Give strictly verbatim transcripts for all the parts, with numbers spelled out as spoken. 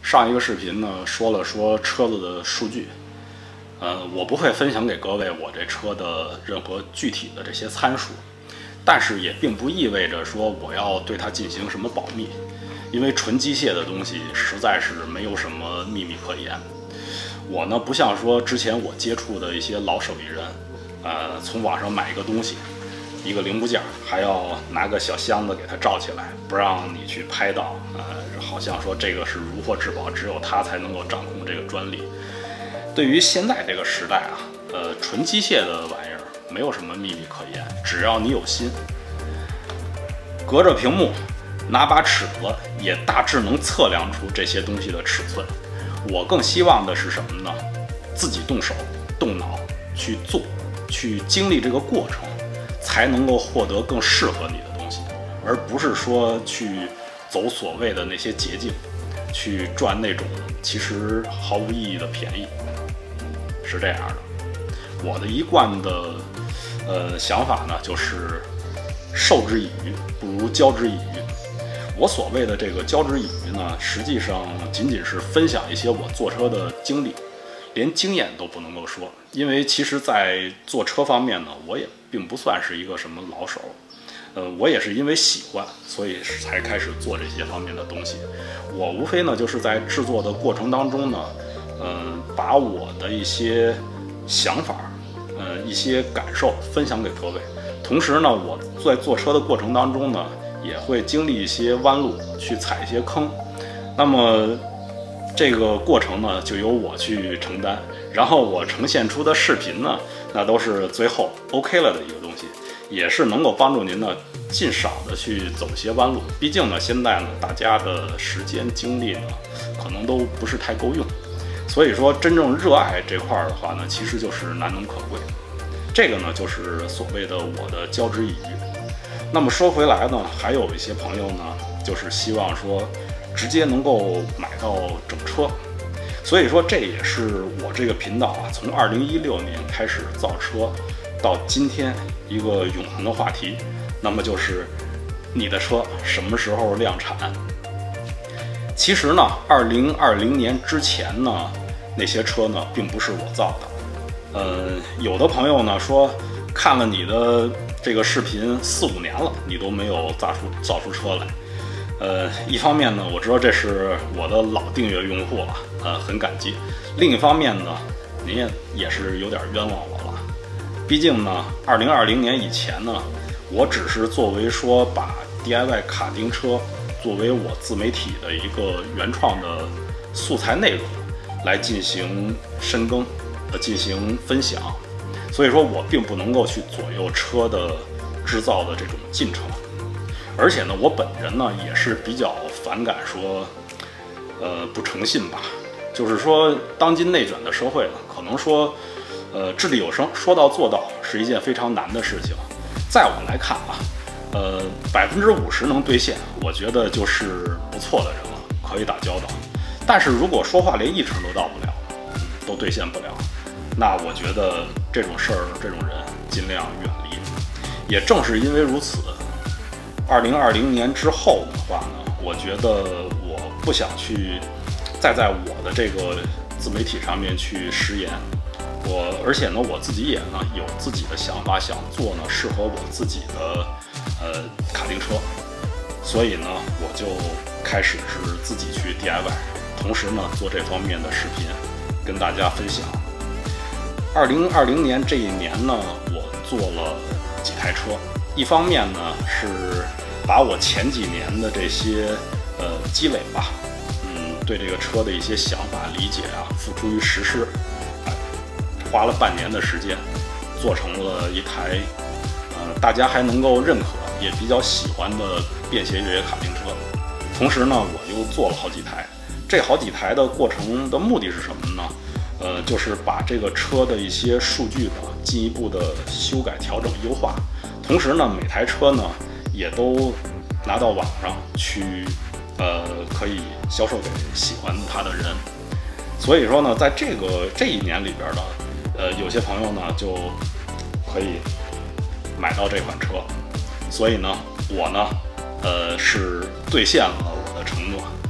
上一个视频呢说了说车子的数据，呃，我不会分享给各位我这车的任何具体的这些参数，但是也并不意味着说我要对它进行什么保密，因为纯机械的东西实在是没有什么秘密可言。我呢不像说之前我接触的一些老手艺人，呃，从网上买一个东西，一个零部件，还要拿个小箱子给它罩起来，不让你去拍到，呃，好像说这个是如获至宝，只有他才能够掌控这个专利。对于现在这个时代啊，呃，纯机械的玩意儿没有什么秘密可言，只要你有心，隔着屏幕拿把尺子也大致能测量出这些东西的尺寸。我更希望的是什么呢？自己动手动脑去做，去经历这个过程，才能够获得更适合你的东西，而不是说去走所谓的那些捷径，去赚那种其实毫无意义的便宜。是这样的，我的一贯的呃想法呢，就是授之以鱼不如教之以渔。我所谓的这个教之以渔呢，实际上仅仅是分享一些我坐车的经历，连经验都不能够说，因为其实在坐车方面呢，我也并不算是一个什么老手，呃，我也是因为喜欢，所以才开始做这些方面的东西。我无非呢就是在制作的过程当中呢，呃，把我的一些想法，呃，一些感受分享给各位。同时呢，我在坐车的过程当中呢，也会经历一些弯路，去踩一些坑。那么这个过程呢，就由我去承担。然后我呈现出的视频呢，那都是最后 OK 了的一个东西，也是能够帮助您呢尽少的去走一些弯路。毕竟呢，现在呢，大家的时间精力呢，可能都不是太够用。所以说，真正热爱这块的话呢，其实就是难能可贵。这个呢，就是所谓的我的教之以渔。那么说回来呢，还有一些朋友呢，就是希望说直接能够买到整车。所以说，这也是我这个频道啊，从二零一六年开始造车到今天一个永恒的话题。那么就是你的车什么时候量产？其实呢，二零二零年之前呢，那些车呢，并不是我造的。呃，有的朋友呢说，看了你的这个视频四五年了，你都没有造出造出车来。呃，一方面呢，我知道这是我的老订阅用户了，呃，很感激。另一方面呢，您也也是有点冤枉我了。毕竟呢，二零二零年以前呢，我只是作为说把 D I Y 卡丁车作为我自媒体的一个原创的素材内容来进行深耕，呃，进行分享。所以说我并不能够去左右车的制造的这种进程。而且呢，我本人呢也是比较反感说，呃，不诚信吧。就是说，当今内卷的社会呢，可能说，呃，掷地有声，说到做到是一件非常难的事情。在我来看啊，呃，百分之五十能兑现，我觉得就是不错的人了，可以打交道。但是如果说话连一成都到不了，都兑现不了，那我觉得这种事儿，这种人尽量远离。也正是因为如此，二零二零年之后的话呢，我觉得我不想去再在我的这个自媒体上面去食言。我而且呢，我自己也呢有自己的想法，想做呢适合我自己的呃卡丁车，所以呢，我就开始是自己去 D I Y， 同时呢做这方面的视频跟大家分享。二零二零年这一年呢，我做了几台车，一方面呢是把我前几年的这些呃积累吧，嗯，对这个车的一些想法理解啊，付诸于实施，哎，花了半年的时间，做成了一台呃大家还能够认可，也比较喜欢的便携越野卡丁车。同时呢，我又做了好几台，这好几台的过程的目的是什么呢？呃，就是把这个车的一些数据呢进一步的修改、调整、优化。同时呢，每台车呢也都拿到网上去，呃，可以销售给喜欢它的人。所以说呢，在这个这一年里边呢，呃，有些朋友呢就可以买到这款车。所以呢，我呢，呃，是兑现了我的承诺。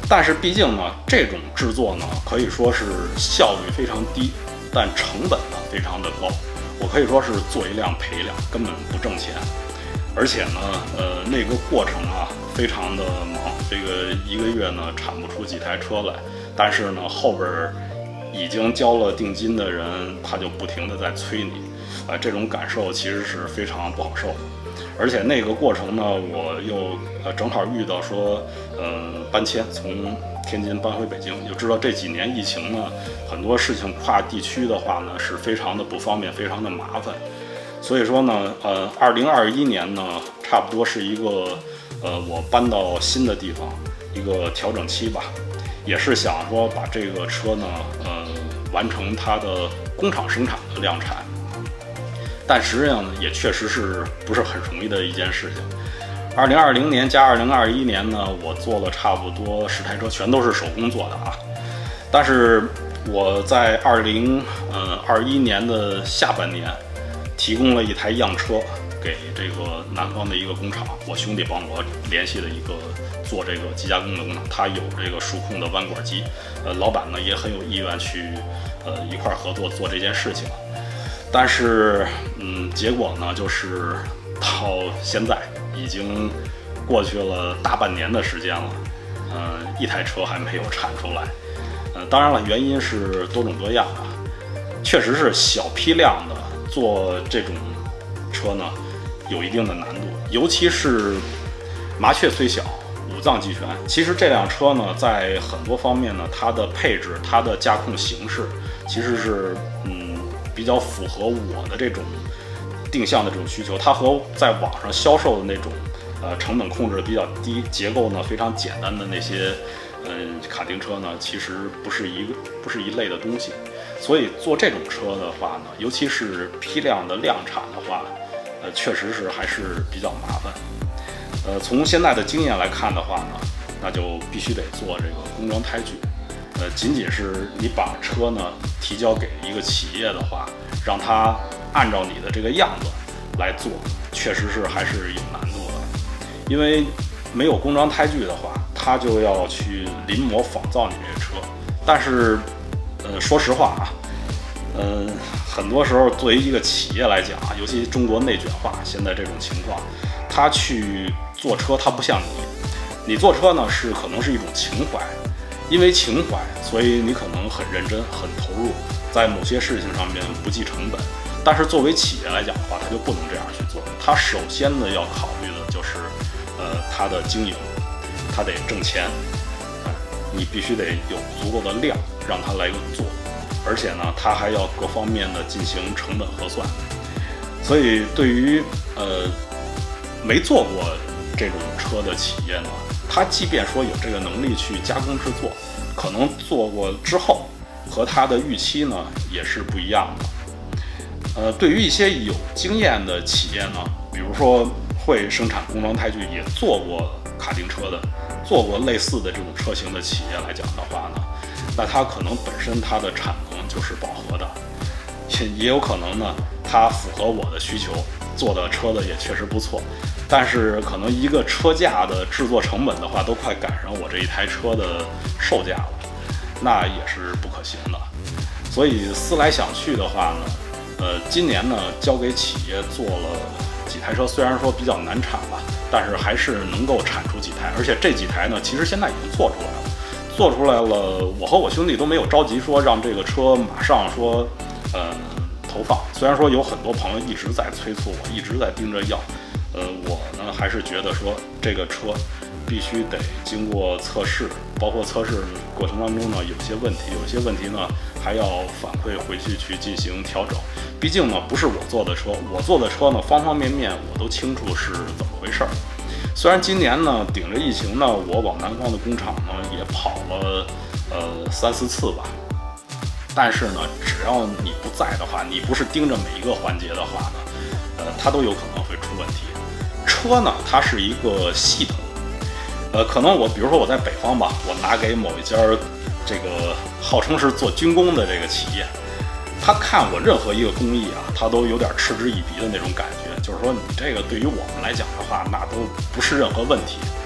但是毕竟呢，这种制作呢可以说是效率非常低，但成本呢非常的高。我可以说是做一辆赔一辆，根本不挣钱。而且呢，呃，那个过程啊非常的忙，这个一个月呢产不出几台车来。但是呢，后边已经交了定金的人，他就不停的在催你，呃，这种感受其实是非常不好受。而且那个过程呢，我又呃正好遇到说，嗯、呃，搬迁从天津搬回北京，就知道这几年疫情呢，很多事情跨地区的话呢是非常的不方便，非常的麻烦。所以说呢，呃，二零二一年呢，差不多是一个呃我搬到新的地方一个调整期吧，也是想说把这个车呢，呃，完成它的工厂生产的量产。但实际上呢，也确实是不是很容易的一件事情。二零二零年加二零二一年呢，我做了差不多十台车，全都是手工做的啊。但是我在二零呃二一年的下半年，提供了一台样车给这个南方的一个工厂，我兄弟帮我联系了一个做这个机加工的工厂，他有这个数控的弯管机，呃，老板呢也很有意愿去呃一块合作做这件事情。但是，嗯，结果呢，就是到现在已经过去了大半年的时间了，呃，一台车还没有产出来。呃，当然了，原因是多种多样啊，确实是小批量的做这种车呢，有一定的难度，尤其是麻雀虽小，五脏俱全。其实这辆车呢，在很多方面呢，它的配置、它的驾控形式，其实是嗯。比较符合我的这种定向的这种需求，它和在网上销售的那种呃成本控制比较低、结构呢非常简单的那些嗯卡丁车呢，其实不是一个不是一类的东西。所以做这种车的话呢，尤其是批量的量产的话，呃，确实是还是比较麻烦。呃，从现在的经验来看的话呢，那就必须得做这个工装胎具。呃，仅仅是你把车呢提交给一个企业的话，让他按照你的这个样子来做，确实是还是有难度的。因为没有工装胎具的话，他就要去临摹仿造你这个车。但是，呃，说实话啊，嗯、呃，很多时候作为一个企业来讲啊，尤其中国内卷化现在这种情况，他去做车，他不像你，你做车呢是可能是一种情怀。因为情怀，所以你可能很认真、很投入，在某些事情上面不计成本。但是作为企业来讲的话，它就不能这样去做。它首先呢要考虑的就是，呃，它的经营，它得挣钱，啊，你必须得有足够的量让它来做，而且呢，它还要各方面的进行成本核算。所以对于呃没做过这种车的企业呢，他即便说有这个能力去加工制作，可能做过之后和他的预期呢也是不一样的。呃，对于一些有经验的企业呢，比如说会生产工装胎具，也做过卡丁车的，做过类似的这种车型的企业来讲的话呢，那它可能本身它的产能就是饱和的，也也有可能呢，它符合我的需求，做的车子也确实不错。但是可能一个车架的制作成本的话，都快赶上我这一台车的售价了，那也是不可行的。所以思来想去的话呢，呃，今年呢交给企业做了几台车，虽然说比较难产吧，但是还是能够产出几台，而且这几台呢，其实现在已经做出来了，做出来了。我和我兄弟都没有着急说让这个车马上说，呃，投放。虽然说有很多朋友一直在催促我，一直在盯着要。呃，我呢还是觉得说这个车必须得经过测试，包括测试过程当中呢有些问题，有些问题呢还要反馈回去去进行调整。毕竟呢不是我做的车，我做的车呢方方面面我都清楚是怎么回事儿。虽然今年呢顶着疫情呢，我往南方的工厂呢也跑了呃三四次吧，但是呢只要你不在的话，你不是盯着每一个环节的话呢，呃它都有可能会出问题。车呢，它是一个系统，呃，可能我比如说我在北方吧，我拿给某一家这个号称是做军工的这个企业，他看我任何一个工艺啊，他都有点嗤之以鼻的那种感觉，就是说你这个对于我们来讲的话，那都不是任何问题。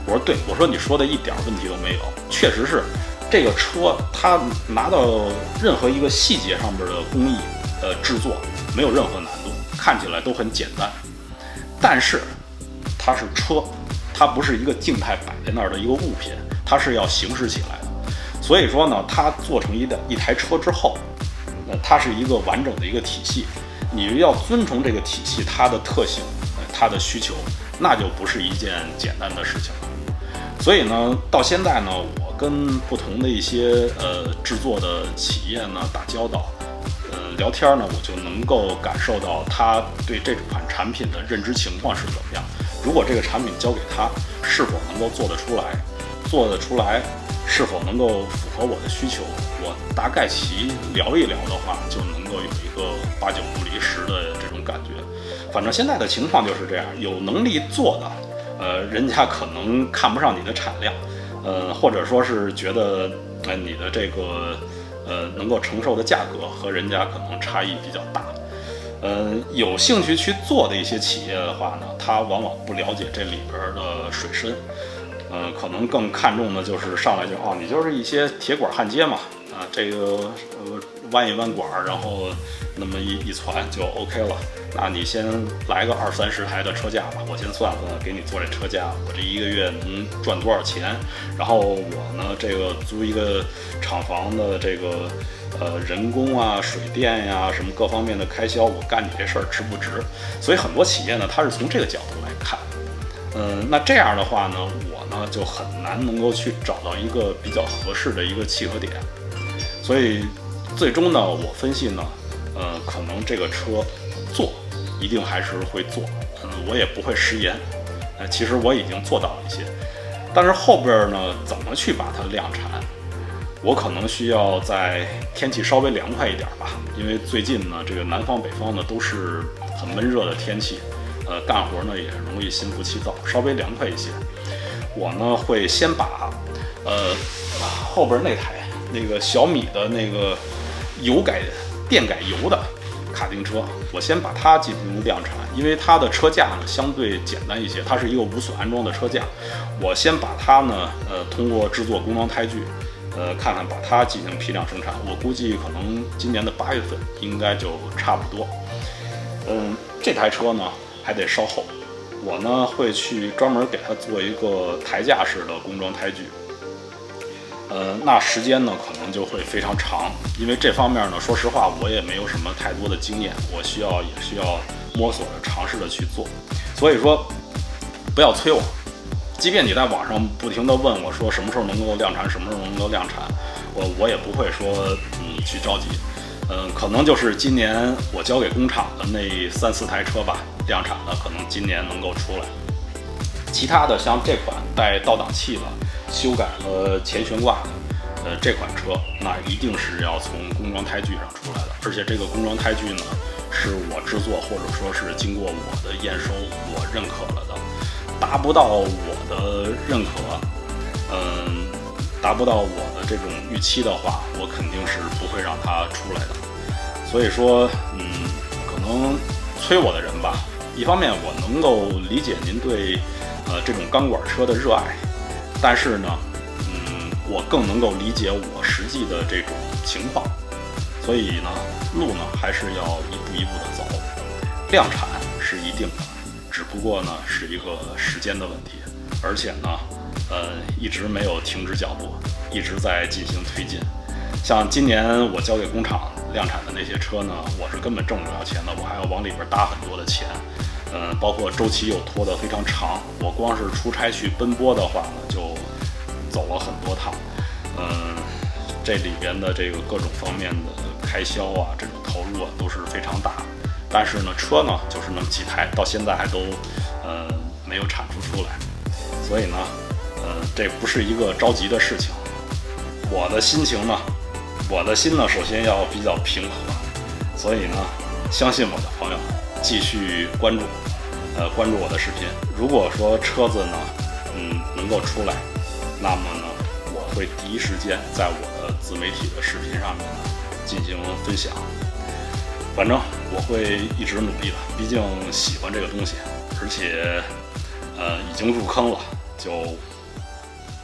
我说对，我说你说的一点问题都没有，确实是这个车它拿到任何一个细节上边的工艺呃制作没有任何难度，看起来都很简单，但是它是车，它不是一个静态摆在那儿的一个物品，它是要行驶起来的。所以说呢，它做成一的一台车之后，那它是一个完整的一个体系，你要遵从这个体系它的特性、它的需求，那就不是一件简单的事情了。所以呢，到现在呢，我跟不同的一些呃制作的企业呢打交道，呃聊天呢，我就能够感受到他对这款产品的认知情况是怎么样。如果这个产品交给他，是否能够做得出来，做得出来。是否能够符合我的需求？我大概其聊一聊的话，就能够有一个八九不离十的这种感觉。反正现在的情况就是这样，有能力做的，呃，人家可能看不上你的产量，呃，或者说是觉得，呃，你的这个，呃，能够承受的价格和人家可能差异比较大。呃，有兴趣去做的一些企业的话呢，他往往不了解这里边的水深。呃，可能更看重的就是上来就哦，你就是一些铁管焊接嘛，啊，这个呃弯一弯管，然后那么一一传就 OK 了。那你先来个二三十台的车架吧，我先算算，给你做这车架，我这一个月能赚多少钱？然后我呢，这个租一个厂房的这个呃人工啊、水电呀、什么各方面的开销，我干你这事儿值不值？所以很多企业呢，它是从这个角度来看。嗯、呃，那这样的话呢，我呢就很难能够去找到一个比较合适的一个契合点，所以最终呢，我分析呢，呃，可能这个车做一定还是会做，嗯，我也不会食言，呃，其实我已经做到了一些，但是后边呢，怎么去把它量产，我可能需要在天气稍微凉快一点吧，因为最近呢，这个南方北方呢都是很闷热的天气。呃，干活呢也容易心浮气躁，稍微凉快一些。我呢会先把呃后边那台那个小米的那个油改电改油的卡丁车，我先把它进行量产，因为它的车架呢相对简单一些，它是一个无损安装的车架。我先把它呢呃通过制作工装胎具，呃看看把它进行批量生产。我估计可能今年的八月份应该就差不多。嗯，这台车呢。还得稍后，我呢会去专门给它做一个台架式的工装胎具，呃，那时间呢可能就会非常长，因为这方面呢，说实话我也没有什么太多的经验，我需要也需要摸索着尝试的去做，所以说不要催我，即便你在网上不停的问我说什么时候能够量产，什么时候能够量产，我我也不会说嗯去着急。嗯，可能就是今年我交给工厂的那三四台车吧，量产的可能今年能够出来。其他的像这款带倒档器的、修改了前悬挂的，呃，这款车那一定是要从工装胎具上出来的，而且这个工装胎具呢，是我制作或者说是经过我的验收，我认可了的。达不到我的认可，嗯。达不到我的这种预期的话，我肯定是不会让它出来的。所以说，嗯，可能催我的人吧，一方面我能够理解您对呃这种钢管车的热爱，但是呢，嗯，我更能够理解我实际的这种情况。所以呢，路呢还是要一步一步的走，量产是一定的，只不过呢是一个时间的问题，而且呢。呃，一直没有停止脚步，一直在进行推进。像今年我交给工厂量产的那些车呢，我是根本挣不了钱的，我还要往里边搭很多的钱。嗯、呃，包括周期又拖得非常长，我光是出差去奔波的话呢，就走了很多趟。嗯、呃，这里边的这个各种方面的开销啊，这种投入啊都是非常大。但是呢，车呢就是那么几台，到现在还都呃没有产出出来，所以呢。呃，这不是一个着急的事情。我的心情呢，我的心呢，首先要比较平和，所以呢，相信我的朋友，继续关注，呃，关注我的视频。如果说车子呢，嗯，能够出来，那么呢，我会第一时间在我的自媒体的视频上面呢进行分享。反正我会一直努力的，毕竟喜欢这个东西，而且呃已经入坑了。就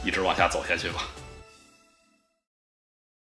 一直往下走下去吧。